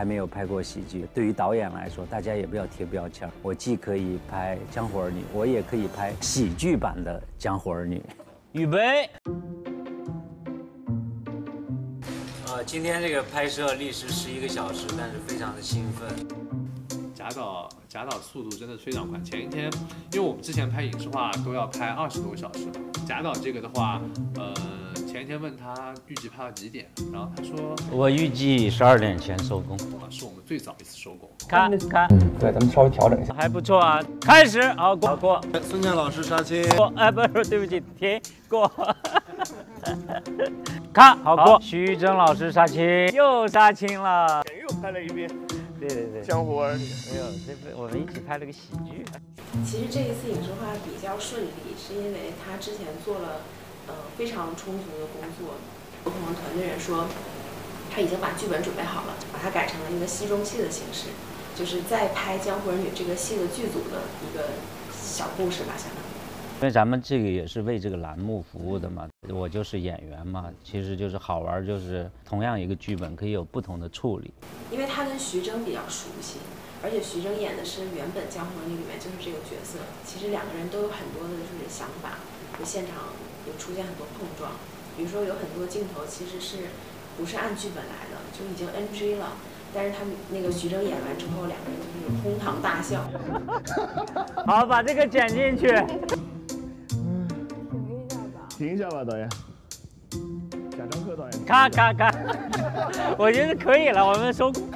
还没有拍过喜剧。对于导演来说，大家也不要贴标签，我既可以拍《江湖儿女》，我也可以拍喜剧版的《江湖儿女》。预备。今天这个拍摄历时11个小时，但是非常的兴奋。 贾导速度真的非常快。前一天，因为我们之前拍影视化都要拍20多个小时嘛，贾导这个的话，前一天问他预计拍到几点，然后他说我预计12点前收工， 是我们最早一次收工。 看， 对，咱们稍微调整一下， 还不错啊。开始，好过。 孙健老师杀青。 过，不是，对不起，停，过。看，好过。徐峥老师杀青，又杀青了， 又拍了一遍。 对， 江湖儿女。 没有，我们一起拍了个喜剧。 其实这一次影视化比较顺利，是因为他之前做了非常充足的工作。我们团队人说，他已经把剧本准备好了，把它改成了一个戏中戏的形式，就是在拍《江湖儿女》这个戏的剧组的一个小故事吧，相当于。 因为咱们这个也是为这个栏目服务的嘛，我就是演员嘛，其实就是好玩，就是同样一个剧本可以有不同的处理。 因为他跟徐峥比较熟悉，而且徐峥演的是原本《江湖儿女》里面就是这个角色，其实两个人都有很多的就是想法，就现场有出现很多碰撞，比如说有很多镜头其实是不是按剧本来的，就已经 NG 了。但是他们那个徐峥演完之后，两个人就是哄堂大笑。 好，把这个剪进去。 停一下吧，导演。贾樟柯导演。 咔，我觉得可以了，我们收工。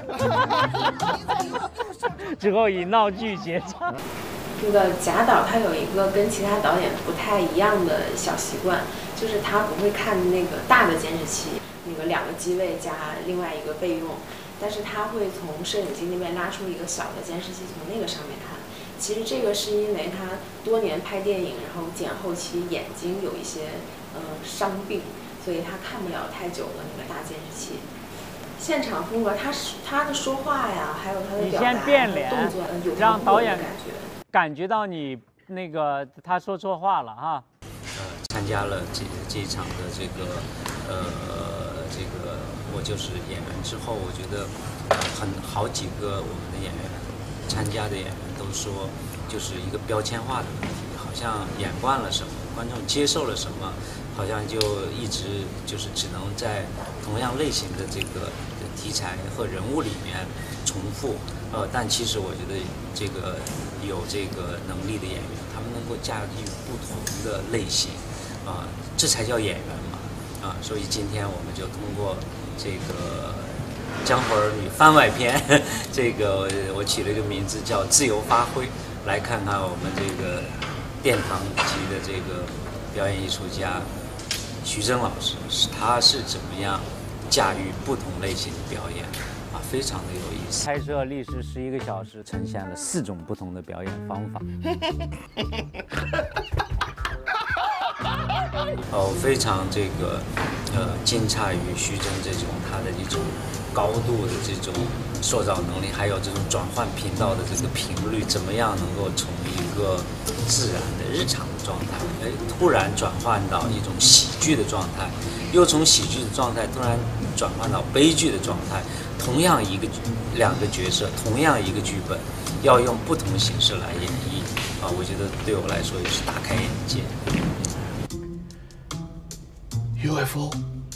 之后以闹剧结场。 这个贾导他有一个跟其他导演不太一样的小习惯，就是他不会看那个大的监视器，那个2个机位加另外一个备用，但是他会从摄影机那边拉出一个小的监视器，从那个上面看。其实这个是因为他多年拍电影，然后剪后期眼睛有一些伤病，所以他看不了太久的那个大监视器。现场风格，他的说话呀，还有他的表达、动作，有让导演感觉到你那个他说错话了哈。 参加了这一场的这个我就是演员之后，我觉得好几个我们的演员参加的演员都说，就是一个标签化的问题，好像演惯了什么，观众接受了什么，好像就一直就是只能在同样类型的这个题材和人物里面重复。但其实我觉得这个有这个能力的演员，他们能够驾驭不同的类型，这才叫演员嘛，所以今天我们就通过这个《江湖儿女》番外篇，这个我起了一个名字叫自由发挥，来看看我们这个殿堂级的这个表演艺术家徐峥老师，他是怎么样驾驭不同类型的表演。非常的有意思。拍摄历时11个小时，呈现了4种不同的表演方法。非常这个惊诧于徐峥这种他的一种高度的这种塑造能力，还有这种转换频道的这个频率，怎么样能够从一个自然的日常的状态，突然转换到一种喜剧的状态，又从喜剧的状态突然转换到悲剧的状态。同样2个角色，同样一个剧本，要用不同形式来演绎我觉得对我来说也是大开眼界。 UFO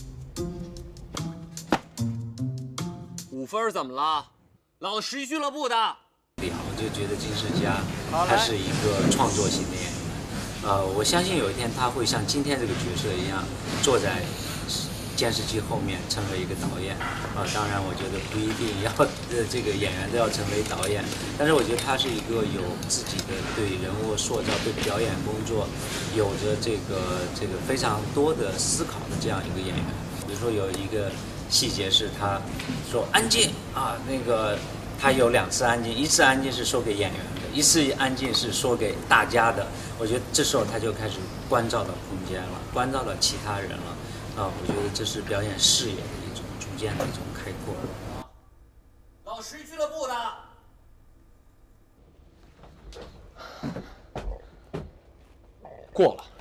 5分怎么了？老十一俱乐部的。 我就觉得金世佳他是一个创作型的演员，我相信有一天他会像今天这个角色一样，坐在监视器后面成为一个导演当然我觉得不一定要这个演员都要成为导演，但是我觉得他是一个有自己的对人物塑造、对表演工作有着这个非常多的思考的这样一个演员。比如说有一个细节是他说安静那个他有2次安静，一次安静是说给演员的，一次安静是说给大家的。我觉得这时候他就开始关照到空间了，关照到其他人了。我觉得这是表演视野的一种逐渐的一种开阔。 老十一俱乐部的。 过了。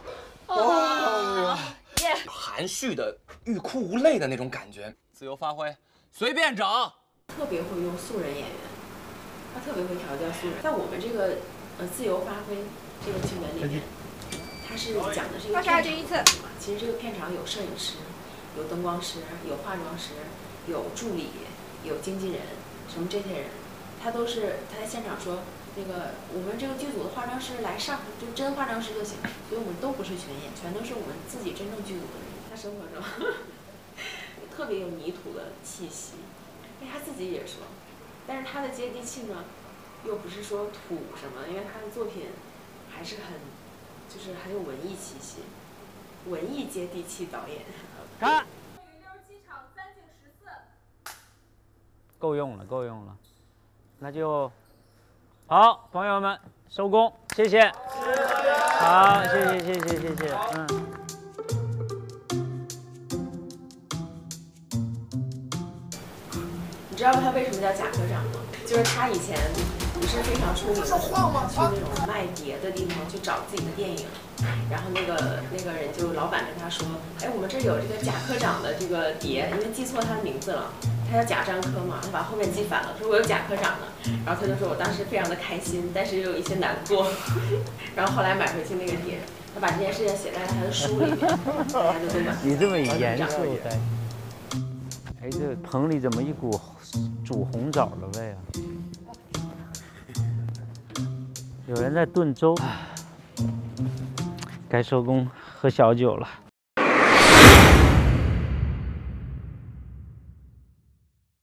含蓄的欲哭无泪的那种感觉，自由发挥，随便整。 特别会用素人演员，他特别会调教素人。在我们这个自由发挥这个剧本里面，它是讲的是一个片场，其实这个片场有摄影师，有灯光师，有化妆师，有助理，有经纪人，什么这些人，他在现场说。那个我们这个剧组的化妆师来上，就真化妆师就行，所以我们都不是群演，全都是我们自己真正剧组的人。他生活中特别有泥土的气息，他自己也说，但是他的接地气呢，又不是说土什么，因为他的作品还是就是很有文艺气息，文艺接地气导演。 看，67场3进14，够用了，够用了，那就。好，朋友们，收工，谢谢。好，谢谢。 你知道他为什么叫贾科长吗？就是他以前不是非常出名的时候，他去那种卖碟的地方去找自己的电影，然后那个人就老板跟他说，哎，我们这有这个贾科长的这个碟，因为记错他的名字了。他叫贾樟柯嘛，他把后面记反了，说我有贾科长的，然后他就说我当时非常的开心，但是又有一些难过，然后后来买回去那个碟，他把这件事情写在他的书里面，大家就都把你这么严肃的，哎，这棚里怎么一股煮红枣的味啊？有人在炖粥，该收工喝小酒了。